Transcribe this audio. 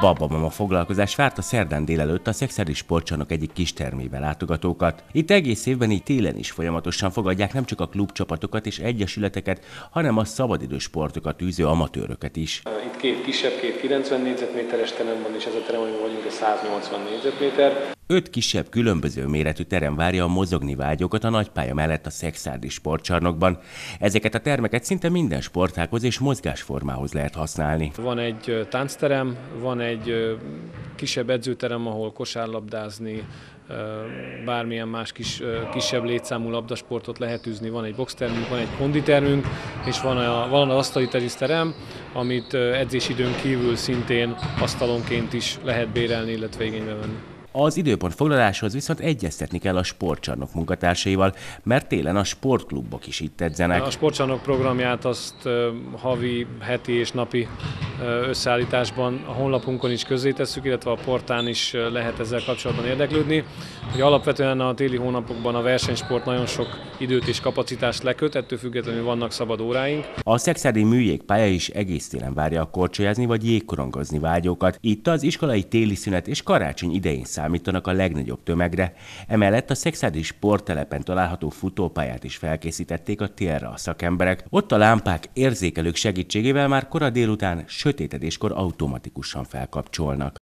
Babamama foglalkozás várta szerdán délelőtt a Szekszárdi Sportcsarnok egyik kistermébe látogatókat. Itt egész évben, így télen is folyamatosan fogadják nem csak a klubcsapatokat és egyesületeket, hanem a szabadidős sportokat űző amatőröket is. Itt két kisebb, két 90 négyzetméteres terem van, és ez a terem, amiben vagyunk, a 180 négyzetméter. 5 kisebb, különböző méretű terem várja a mozogni vágyókat a nagypálya mellett a Szekszárdi Sportcsarnokban. Ezeket a termeket szinte minden sportághoz és mozgásformához lehet használni. Van egy táncterem, van egy kisebb edzőterem, ahol kosárlabdázni, bármilyen más kisebb létszámú labdasportot lehet űzni, van egy boxtermünk, van egy konditermünk, és van az asztali teniszterem, amit edzésidőn kívül szintén asztalonként is lehet bérelni, illetve igénybe venni. Az időpont foglaláshoz viszont egyeztetni kell a sportcsarnok munkatársaival, mert télen a sportklubok is itt edzenek. A sportcsarnok programját azt havi, heti és napi összeállításban a honlapunkon is közzétesszük, illetve a portán is lehet ezzel kapcsolatban érdeklődni. Ugye alapvetően a téli hónapokban a versenysport nagyon sok időt és kapacitást leköt, ettől függetlenül vannak szabad óráink. A szekszárdi műjégpálya is egész télen várja a korcsolyázni vagy jégkorongozni vágyókat. Itt az iskolai téli szünet és karácsony idején számítanak a legnagyobb tömegre. Emellett a szekszárdi sporttelepen található futópályát is felkészítették a télre a szakemberek. Ott a lámpák érzékelők segítségével már kora délután sötétedéskor automatikusan felkapcsolnak.